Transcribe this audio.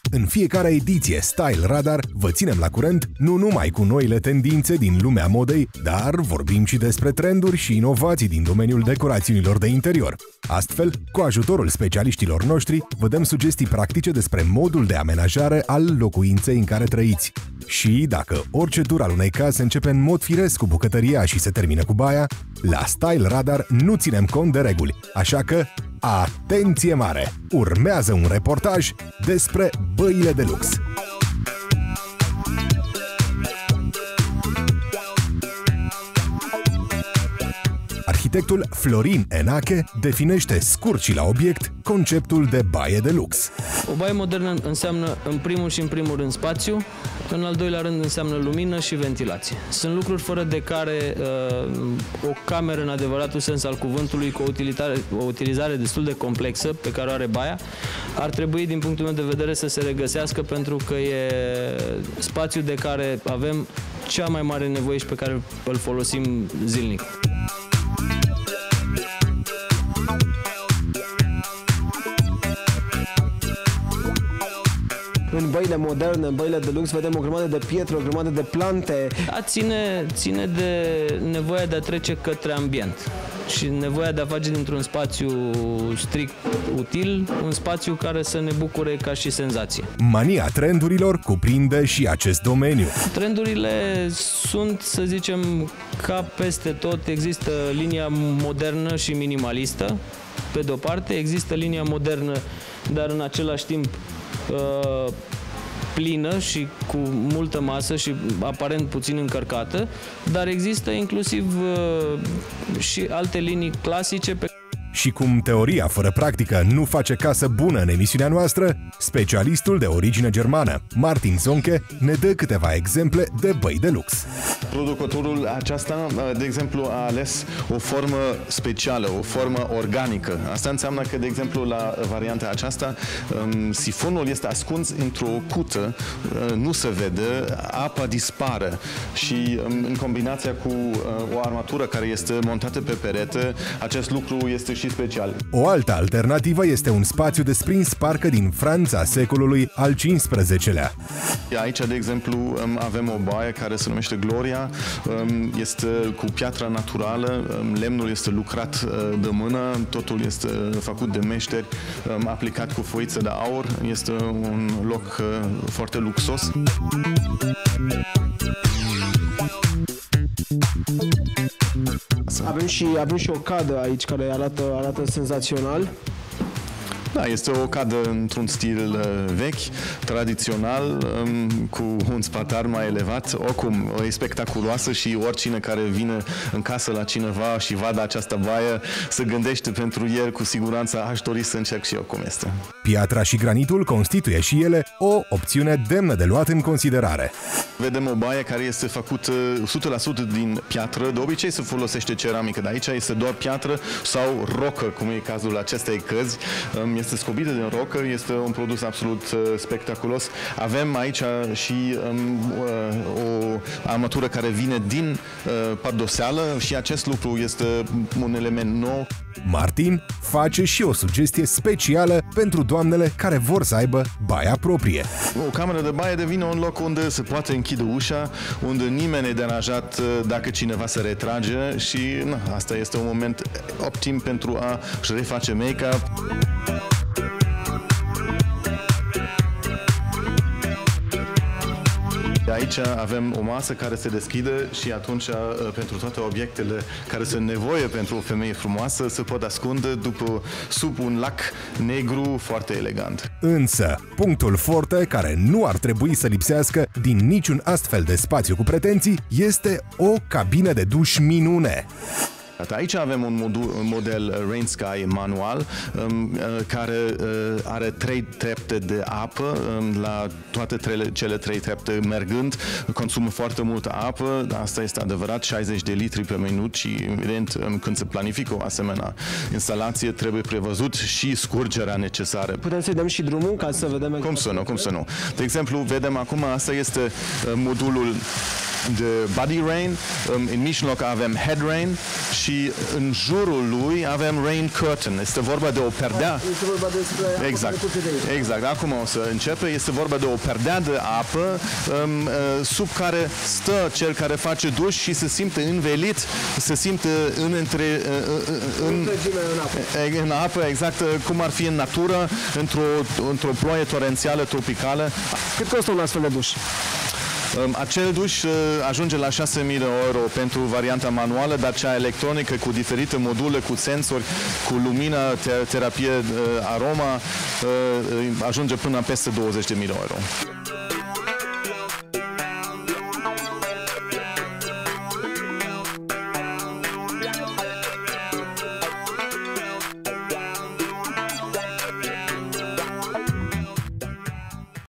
În fiecare ediție Style Radar vă ținem la curent nu numai cu noile tendințe din lumea modei, dar vorbim și despre trenduri și inovații din domeniul decorațiunilor de interior. Astfel, cu ajutorul specialiștilor noștri, vă dăm sugestii practice despre modul de amenajare al locuinței în care trăiți. Și dacă orice tur al unei case începe în mod firesc cu bucătăria și se termină cu baia, la Style Radar nu ținem cont de reguli, așa că atenție mare! Urmează un reportaj despre băile de lux. Arhitectul Florin Enache definește scurt și la obiect conceptul de baie de lux. O baie modernă înseamnă în primul rând spațiu, în al doilea rând înseamnă lumină și ventilație. Sunt lucruri fără de care o cameră în adevăratul sens al cuvântului, cu o utilizare destul de complexă pe care o are baia, ar trebui din punctul meu de vedere să se regăsească, pentru că e spațiul de care avem cea mai mare nevoie și pe care îl folosim zilnic. În băile moderne, în băile de lux, vedem o grămadă de pietre, o grămadă de plante. Ține de nevoia de a trece către ambient și nevoia de a face dintr-un spațiu strict util un spațiu care să ne bucure ca și senzație. Mania trendurilor cuprinde și acest domeniu. Trendurile sunt, să zicem, ca peste tot. Există linia modernă și minimalistă, pe de-o parte, există linia modernă, dar în același timp plină și cu multă masă și aparent puțin încărcată, dar există inclusiv și alte linii clasice pe. Și cum teoria fără practică nu face casă bună în emisiunea noastră, specialistul de origine germană, Martin Zonke, ne dă câteva exemple de băi de lux. Producătorul aceasta, de exemplu, a ales o formă specială, o formă organică. Asta înseamnă că, de exemplu, la varianta aceasta, sifonul este ascuns într-o cută, nu se vede, apa dispare și în combinația cu o armatură care este montată pe perete, acest lucru este și special. O altă alternativă este un spațiu desprins parcă din Franța secolului al XV-lea. Aici, de exemplu, avem o baie care se numește Gloria, este cu piatră naturală, lemnul este lucrat de mână, totul este făcut de meșteri, aplicat cu foiță de aur, este un loc foarte luxos. Avem și o cadă aici care arată senzațional. Da, este o cadă într-un stil vechi, tradițional, cu un spatar mai elevat. Oricum, e spectaculoasă și oricine care vine în casă la cineva și vadă această baie se gândește pentru el, cu siguranță, aș dori să încerc și eu cum este. Piatra și granitul constituie și ele o opțiune demnă de luat în considerare. Vedem o baie care este făcută 100% din piatră. De obicei se folosește ceramică, dar aici este doar piatră sau rocă, cum e cazul acestei căzi. Este scobită din rocă, este un produs absolut spectaculos. Avem aici și o armatură care vine din pardoseală și acest lucru este un element nou. Martin face și o sugestie specială pentru doamnele care vor să aibă baia proprie. O cameră de baie devine un loc unde se poate închide ușa, unde nimeni e deranjat dacă cineva se retrage și asta este un moment optim pentru a-și reface make-up. Aici avem o masă care se deschide și atunci pentru toate obiectele care sunt nevoie pentru o femeie frumoasă se pot ascunde sub un lac negru foarte elegant. Însă, punctul forte care nu ar trebui să lipsească din niciun astfel de spațiu cu pretenții este o cabină de duș minune. Aici avem un model Rain Sky manual care are 3 trepte de apă, la toate cele 3 trepte mergând, consumă foarte multă apă, asta este adevărat, 60 de litri pe minut și evident când se planifică o asemenea instalație trebuie prevăzut și scurgerea necesară. Putem să-i dăm și drumul ca să vedem... Cum să nu? De exemplu, vedem acum, asta este modulul de body rain, în mijloc avem head rain și în jurul lui avem rain curtain. Este vorba de o perdea. Este vorba despre Exact. Acum o să începe. Este vorba de o perdea de apă sub care stă cel care face duș și se simte învelit, se simte în apă, exact cum ar fi în natură, într-o ploaie torențială tropicală. Cât costă un astfel de duș? Acel duș ajunge la 6.000 de euro pentru varianta manuală, dar cea electronică cu diferite module, cu sensori, cu lumină, terapie, aroma, ajunge până peste 20.000 de euro.